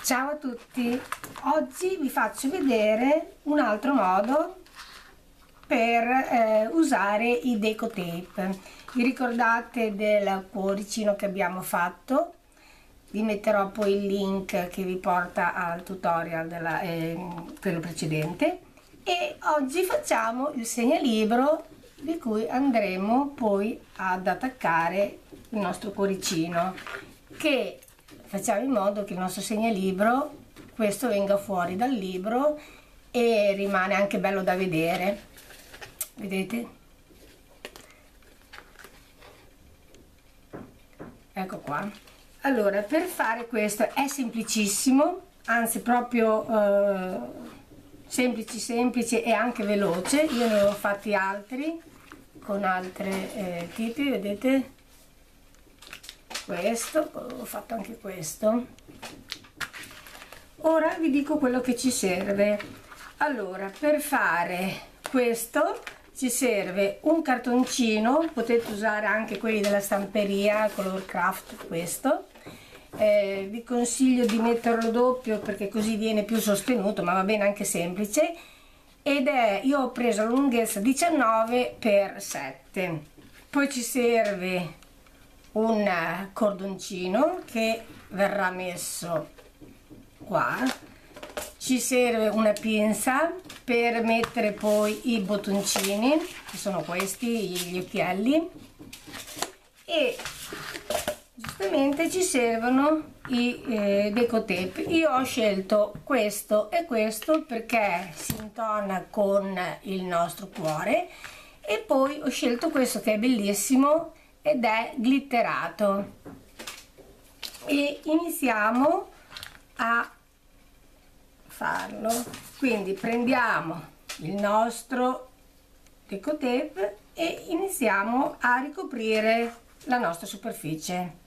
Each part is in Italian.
Ciao a tutti, oggi vi faccio vedere un altro modo per usare i deco tape. Vi ricordate del cuoricino che abbiamo fatto? Vi metterò poi il link che vi porta al tutorial quello precedente, e oggi facciamo il segnalibro di cui andremo poi ad attaccare il nostro cuoricino, che facciamo in modo che il nostro segnalibro, questo, venga fuori dal libro e rimane anche bello da vedere. Vedete? Ecco qua. Allora, per fare questo è semplicissimo, anzi proprio semplice e anche veloce. Io ne ho fatti altri con altri tipi, vedete? Questo, ho fatto anche questo. Ora vi dico quello che ci serve. Allora, per fare questo ci serve un cartoncino, potete usare anche quelli della stamperia Color Craft, questo. Vi consiglio di metterlo doppio perché così viene più sostenuto, ma va bene anche semplice, ed è, io ho preso la lunghezza 19x7. Poi ci serve un cordoncino che verrà messo qua, ci serve una pinza per mettere poi i bottoncini, che sono questi, gli occhielli, e giustamente ci servono i deco tape. Io ho scelto questo e questo perché si intona con il nostro cuore, e poi ho scelto questo che è bellissimo ed è glitterato, e iniziamo a farlo. Quindi prendiamo il nostro deco tape e iniziamo a ricoprire la nostra superficie.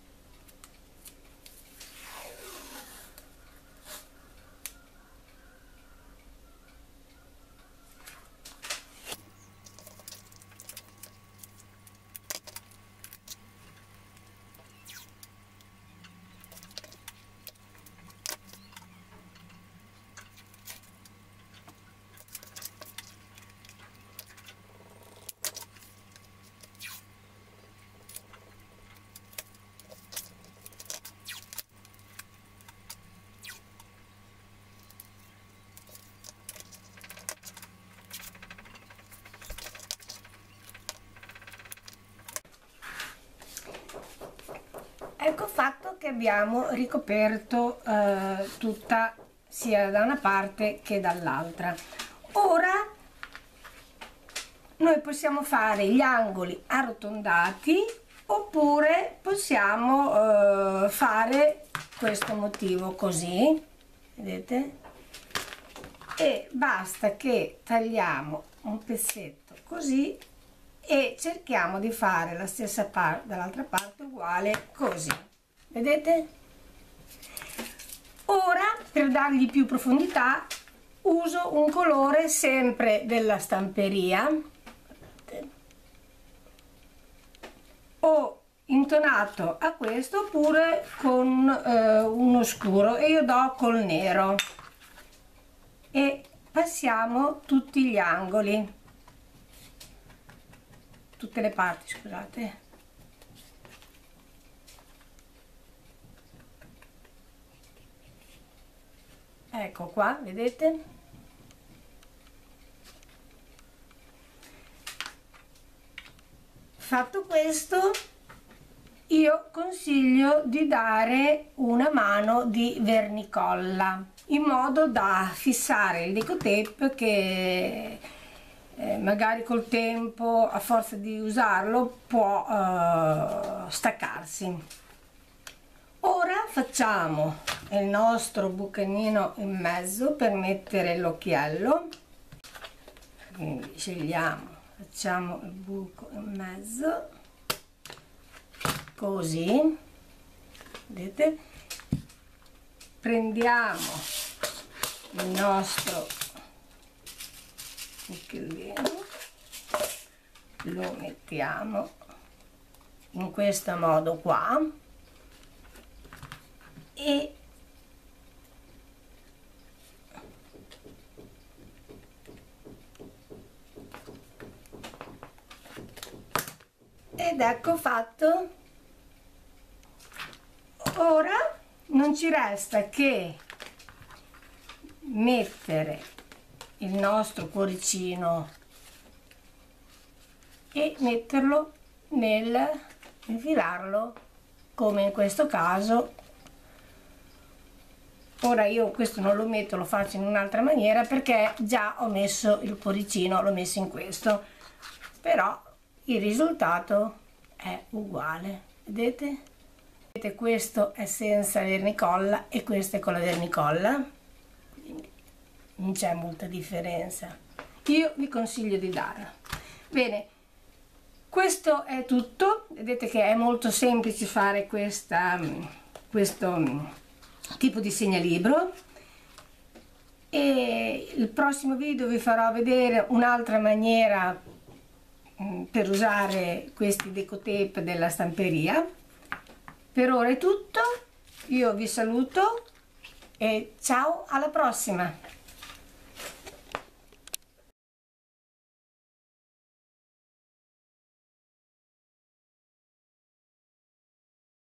Ecco fatto che abbiamo ricoperto tutta, sia da una parte che dall'altra. Ora noi possiamo fare gli angoli arrotondati, oppure possiamo fare questo motivo così, vedete? E basta che tagliamo un pezzetto così e cerchiamo di fare la stessa parte dall'altra parte uguale, così, vedete? Ora, per dargli più profondità, uso un colore sempre della stamperia, o intonato a questo oppure con uno scuro, e io do col nero, e passiamo tutti gli angoli, tutte le parti, scusate. Ecco qua, vedete? Fatto questo, io consiglio di dare una mano di vernicolla in modo da fissare il deco tape, che magari col tempo, a forza di usarlo, può staccarsi. Ora facciamo il nostro bucanino in mezzo per mettere l'occhiello, quindi scegliamo, facciamo il buco in mezzo così, vedete? Prendiamo il nostro occhiellino, lo mettiamo in questo modo qua, e ed ecco fatto. Ora non ci resta che mettere il nostro cuoricino e metterlo infilarlo come in questo caso. Ora io questo non lo metto, lo faccio in un'altra maniera perché già ho messo il cuoricino, l'ho messo in questo, però il risultato è uguale, vedete? Vedete, questo è senza vernicolla e questo è con la vernicolla, quindi non c'è molta differenza. Io vi consiglio di darla. Bene, questo è tutto. Vedete che è molto semplice fare questo tipo di segnalibro, e il prossimo video vi farò vedere un'altra maniera per usare questi decotape della stamperia. Per ora è tutto, io vi saluto e ciao, alla prossima!